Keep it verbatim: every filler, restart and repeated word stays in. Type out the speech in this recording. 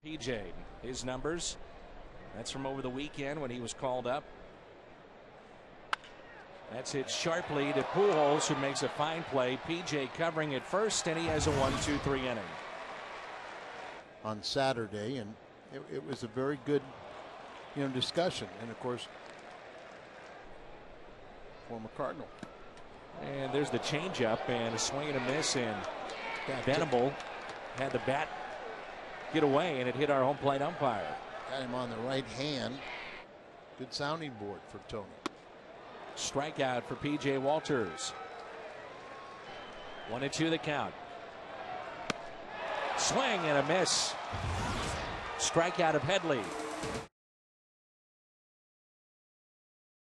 P J, his numbers, that's from over the weekend when he was called up. That's hit sharply to Pujols, who makes a fine play. P J covering at first, and he has a one two three inning. On Saturday, and it, it was a very good, you know, discussion. And of course, former Cardinal. And there's the changeup and a swing and a miss, and Venable had the bat get away, and it hit our home plate umpire. Got him on the right hand. Good sounding board for Tony. Strikeout for P J Walters. One and two the count. Swing and a miss. Strikeout of Headley.